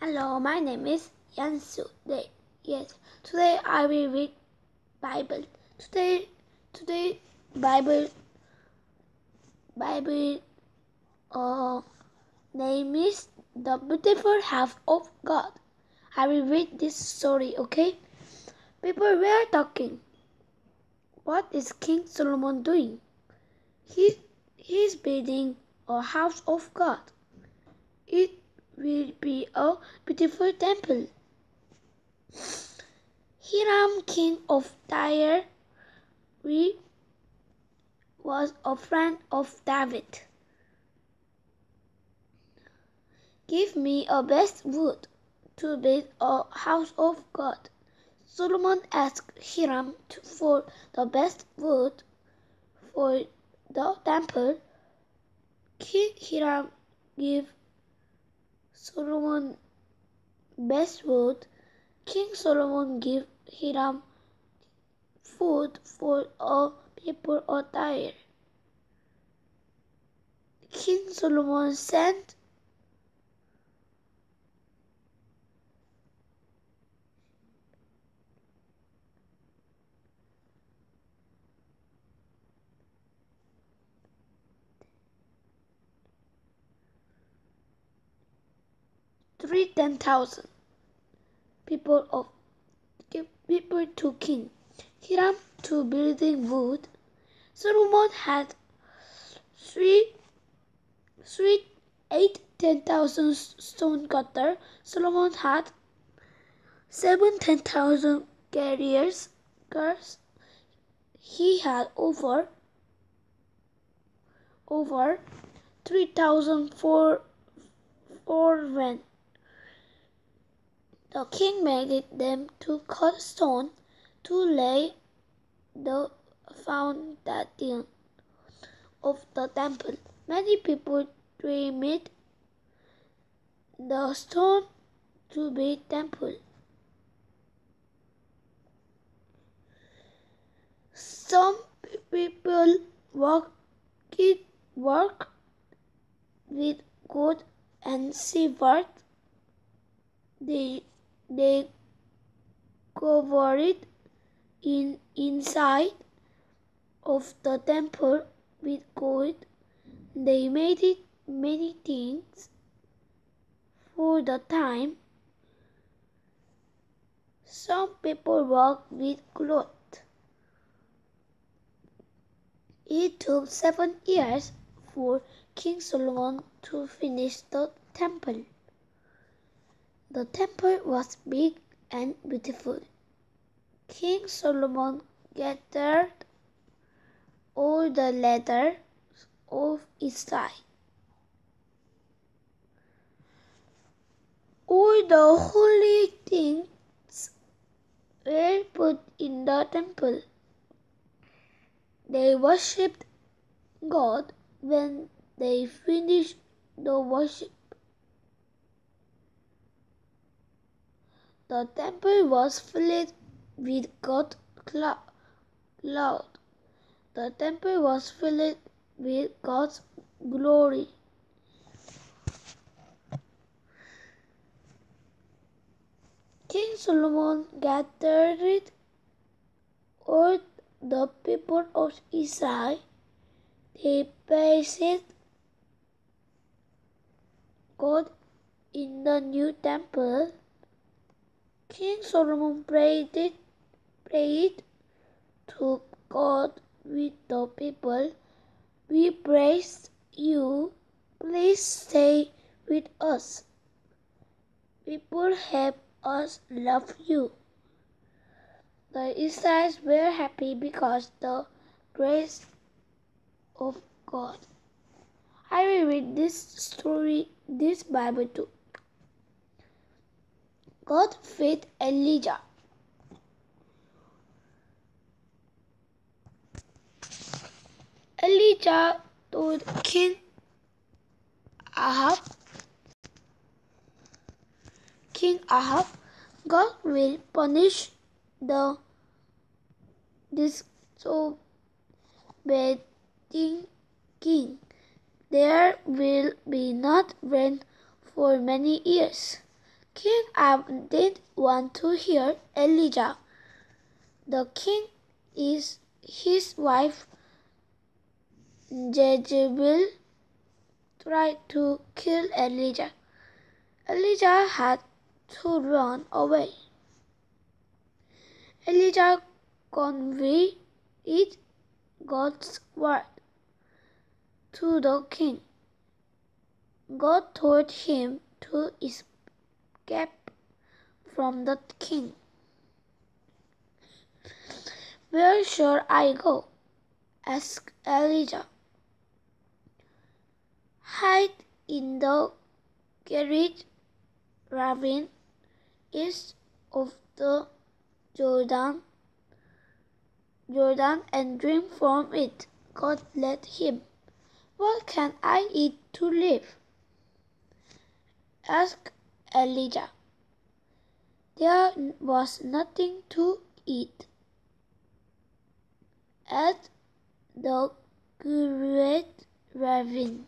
Hello, my name is Yansu. Today I will read Bible. Today Bible name is The Beautiful House of God. I will read this story, okay? People were talking. What is King Solomon doing? He's building a house of God. It will be a beautiful temple. Hiram, king of Tyre, was a friend of David. Give me a best wood to build a house of God. Solomon asked Hiram for the best wood for the temple. King Hiram gave Solomon best wood. King Solomon gave Hiram food for all people of Tyre. King Solomon sent three 10,000 people to King Hiram to building wood. Solomon had eight 10,000 stone cutter. Solomon had 10,000 carriers. He had over 3,000 foremen. The king made them to cut stone to lay the foundation of the temple. Many people dreamed the stone to be temple. Some people worked with gold and silver. They covered inside of the temple with gold. They made it many things for the time. Some people worked with cloth. It took 7 years for King Solomon to finish the temple. The temple was big and beautiful. King Solomon gathered all the leaders of Israel. All the holy things were put in the temple. They worshipped God. When they finished the worship, the temple was filled with God's cloud. The temple was filled with God's glory. King Solomon gathered all the people of Israel. They praised God in the new temple. King Solomon prayed to God with the people. We praise you. Please stay with us. People help us love you. The Israelites were happy because the grace of God. I will read this Bible too. God fed Elijah. Elijah told King Ahab, God will punish the disobedient king. There will be not rain for many years. King Ahab didn't want to hear Elijah. The king is his wife Jezebel tried to kill Elijah. Elijah had to run away. Elijah conveyed God's word to the king. God told him to escape from the king. "Where shall I go?" asked Elijah. "Hide in the Kerit ravine east of the Jordan and drink from it," God led him. "What can I eat to live?" asked Elijah. There was nothing to eat at the great ravine.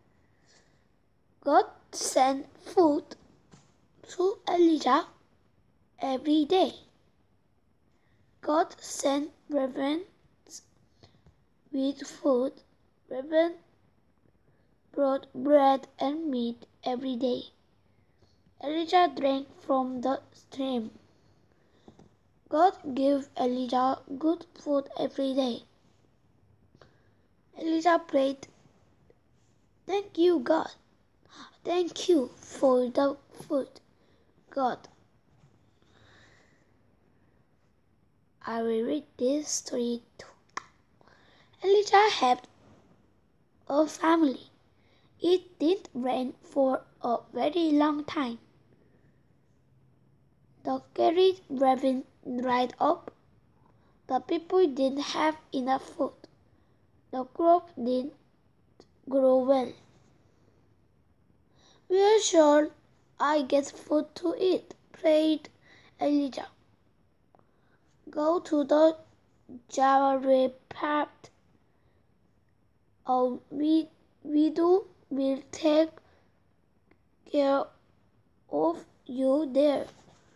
God sent food to Elijah every day. God sent ravens with food. Ravens brought bread and meat every day. Elijah drank from the stream. God gave Elijah good food every day. Elijah prayed, "Thank you, God. Thank you for the food, God." I will read this story too. Elijah had a family. It didn't rain for a very long time. The Kerit ravine dried up. The people didn't have enough food. The crop didn't grow well. "Where shall I get food to eat?" prayed Elijah. "Go to the Zarephath. A widow will take care of you there."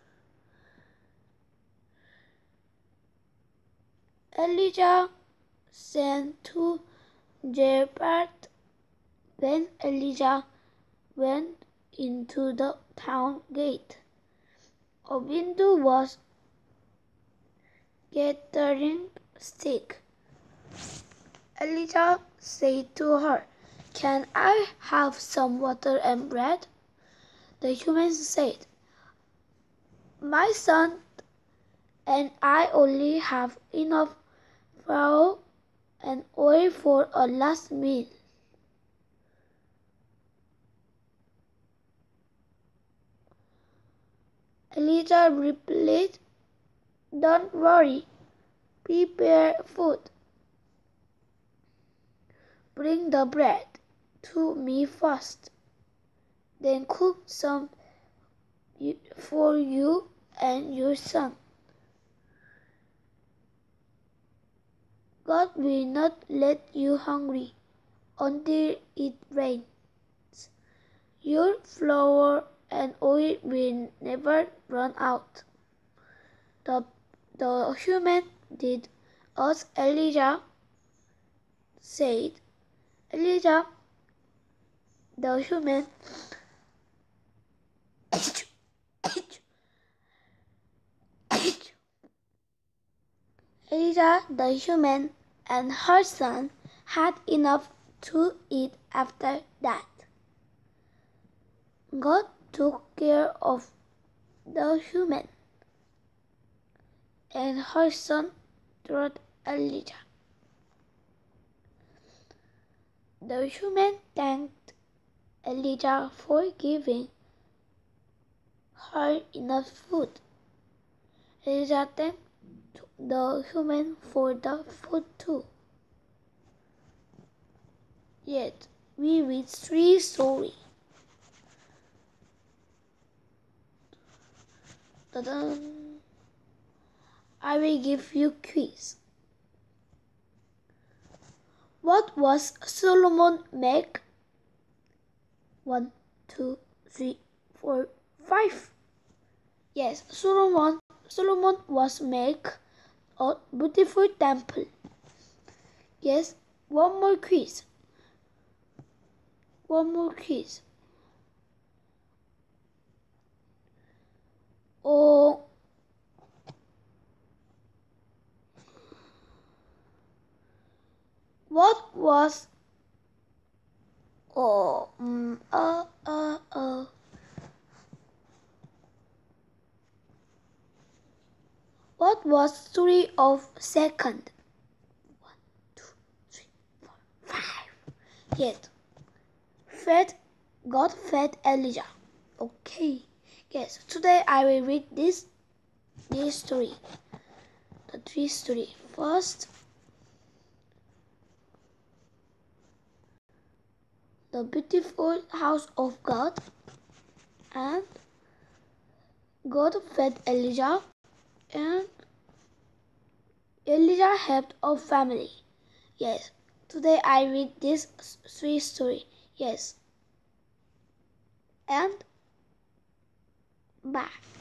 Elijah sent to Zarephath. When Elijah went into the town gate, a widow was gathering sticks. Elijah said to her, "Can I have some water and bread?" The woman said, "My son and I only have enough flour and oil for a last meal." Elijah replied, "Don't worry, prepare food. Bring the bread to me first, then cook some for you and your son. God will not let you hungry until it rains. Your flour and oil will never run out." The human did as Elijah said. Elijah, the human, Elijah, the human, and her son had enough to eat after that. God took care of the human and her son through Elijah. The human thanked Elijah for giving her enough food. Elijah thanked the human for the food too. Yet we read 3 stories. I will give you quiz. What was Solomon make? 1, 2, 3, 4, 5. Yes, Solomon was make a beautiful temple. Yes, one more quiz. One more quiz. Oh, what was oh what was 3 of second? 1, 2, 3, 4, 5. Yes. God fed Elijah. Okay. Yes. Today I will read this story. The 3 story. First, the beautiful house of God, and God fed Elijah, and Elijah helped a family. Yes. Today I read this 3 story. Yes. And bye.